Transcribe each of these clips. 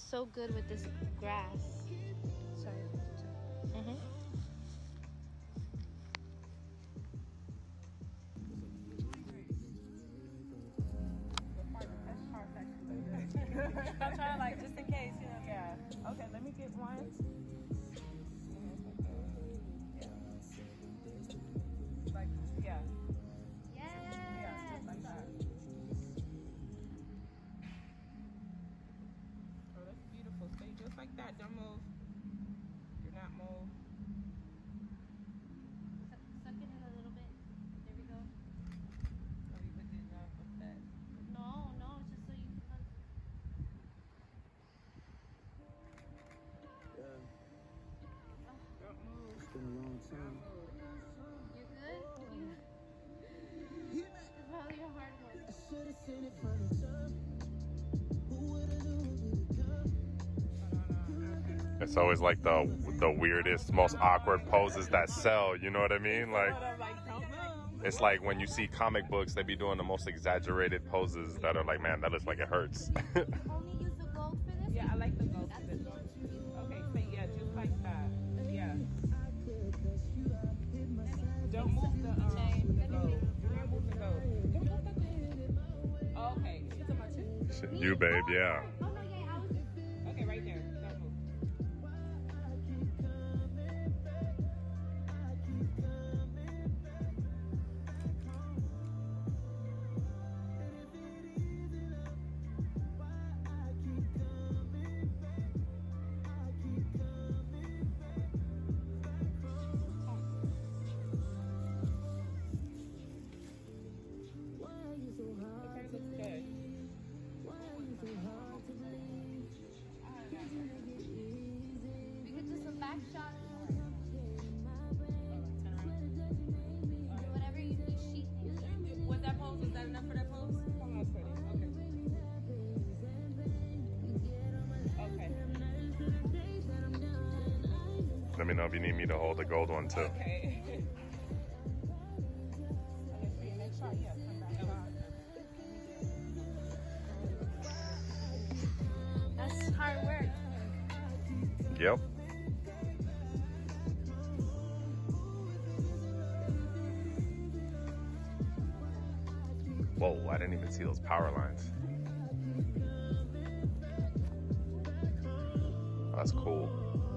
so good with this grass. Sorry. I'm trying like just in case, you know. Yeah. Okay, let me get one. Like yeah. Yeah, just like that. Oh, that's beautiful. Stay just like that. Don't move. Do not move. Suck it in a little bit. There we go. Oh, you would do enough with that. No, it's just so you can. Don't move. It's been a long time. You're good? It's probably a hard one. I should have seen it from the top. Who would have known we would come? It's always like the weirdest, most awkward poses that sell. You know what I mean? Like, Don't move. it's like when you see comic books, they be doing the most exaggerated poses that are like, man, that looks like it hurts. Only use the gold for this? Yeah, I like the gold for this one. Okay, so yeah, just like that. Yeah. Don't move the gold. Do not move the gold. Okay, she's on my chin. You, babe, yeah. Oh, no, yeah, I was just... Okay, right there. Don't move. Okay, looks good. We could do some back shots. Whatever you sheet. Was that pose? Was that enough for that pose? Come on, pretty. Okay. Let me know if you need me to hold the gold one too. Okay. Okay, for your next shot, yeah. Come back. That's hard work. Yep. Whoa, I didn't even see those power lines. That's cool.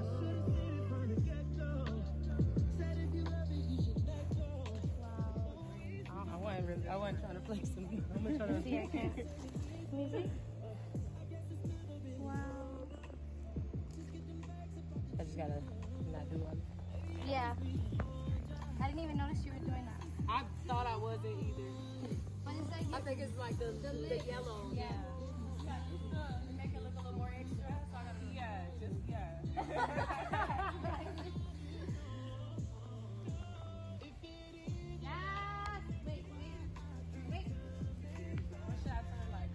I wasn't trying to flex them. I'm trying to See, I can't. Let me see. Wow. I just gotta not do one. Yeah. I didn't even notice you were doing that. I thought I wasn't either. But it's like... I think it's like the yellow. Yeah. To make it look a little more extra. So I gotta, yeah. Yes! Wait. What should I turn like?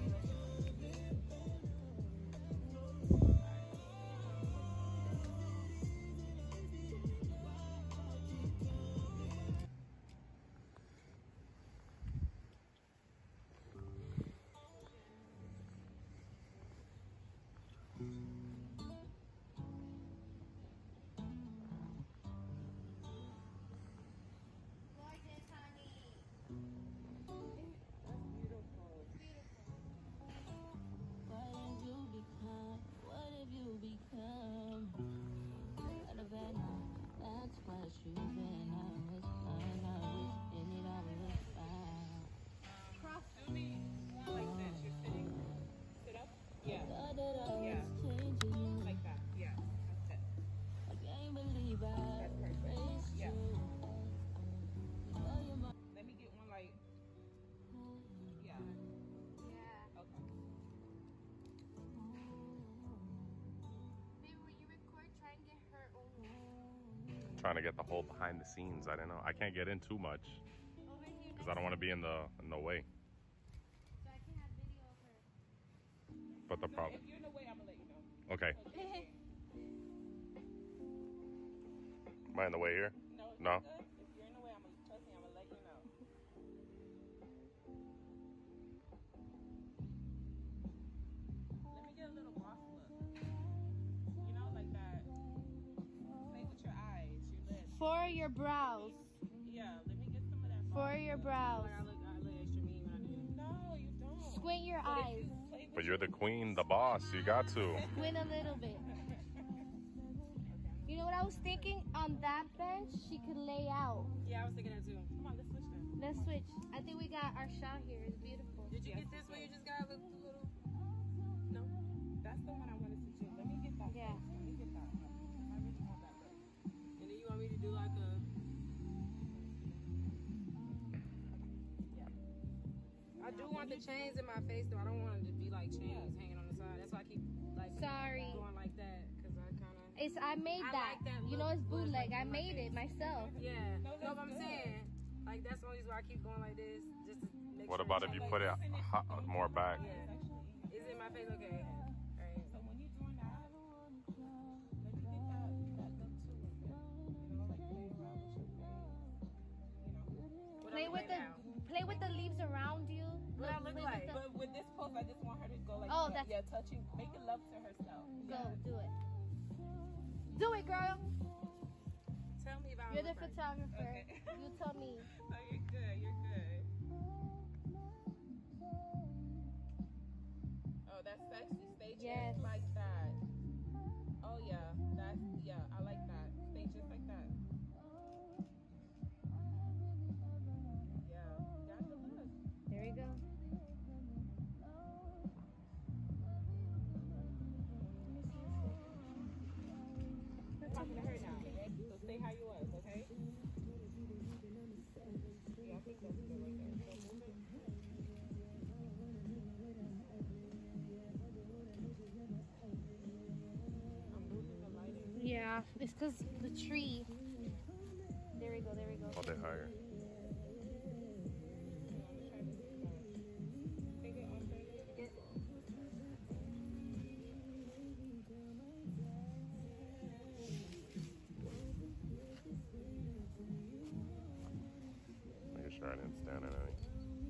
Gorgeous, honey. That's beautiful. What have you become? What have you become? Out of bed now, that's what you've been. I was fine, I was in it, I was fine. Cross to me. Like that. You're sitting. Sit up. Yeah. Thought that I Yeah. was changing you. Like that. Yeah. That's it. I can't believe I That's perfect. embraced Yeah. you. Oh, you're my Let me get one like. Yeah. Yeah. Okay. Babe, when you record, try and get her own. Trying to get the whole behind the scenes. I don't know. I can't get in too much Over here. because I don't want to be in the way. So I can have video of her. But the No, problem. if you're in the way, I'm gonna let you know. Okay. Am I in the way here? No. No. If you're in the way, trust me, I'm gonna let you know. Let me get a little boss look. For your brows. Yeah, let me get some of that. For your brows. I look extra mean when I do. No, you don't. Squint your But if eyes. you play with But you're the queen, the boss. You got to. Squint a little bit. You know what I was thinking? On that bench, she could lay out. Yeah, I was thinking that too. Come on, let's switch then. Let's switch. I think we got our shot here. It's beautiful. Did you get this one? You just got a little. No. That's the one I wanted to do. Let me get that. Yeah. First. Let me get that. I really want that. And then you want me to do like a. I do want the chains in my face though. I don't want it to be like chains hanging on the side. That's why I keep like Sorry. going like that because I kind of. I made I that. like that You know, look. it's bootleg. I Like made my it myself. Yeah. No, No, that's but I'm good. saying like that's the only reason why I keep going like this just to make What sure about it's if you like- put it more back? Yeah. Is it in my face? Okay. Alright. So when you're doing that, let me get that look too. You know, like play around with your face. You know. What Play I with look like now? play with the leaves around you. What I look play like? with But with this pose, I just want her to go like Oh, that. that's- Yeah, touching, making love to herself. Go, do it. Do it, girl. Tell me about You're the look like. photographer. Okay. You tell me. Oh, you're good. You're good. Oh, that's sexy. Stay just Yes. like that. Oh yeah, I like that. Stay just like that. Yeah, got the look. There we go. I'm talking to her now. So stay how you was, okay? Yeah, I think that's good right there. So move it. I'm moving the lighting. Yeah, it's because the tree. There we go. There we go. Hold it higher. Take it on further. Making sure I didn't stand in any.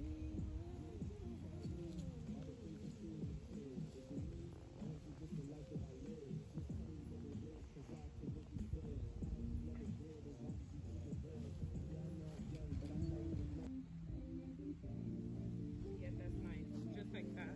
Yeah, that's nice. Just like that.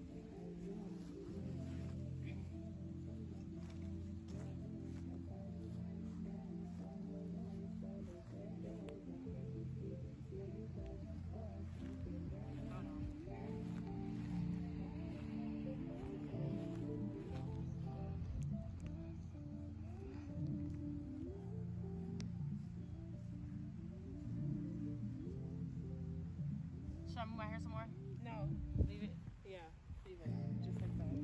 Should I move my hair some more? No, leave it. Yeah, leave it. Just like that.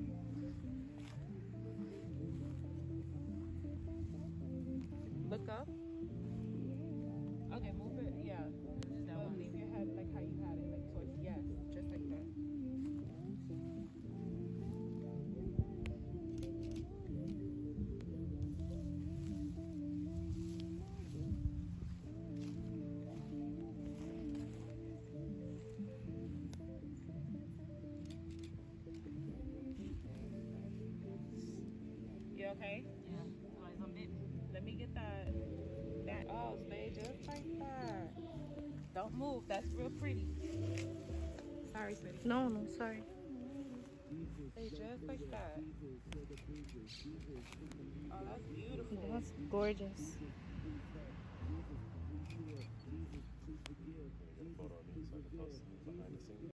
Look up. Okay, move it. Yeah. Just leave your head like how you had it, like towards yes, just like that. You okay? Yeah. Somebody's on bit. Let me get that. Oh, stay just like that. Don't move. That's real pretty. Sorry, sweetie. No, sorry. Stay just like that. Oh, that's beautiful. That's gorgeous. Photo of me so I can post behind the scenes.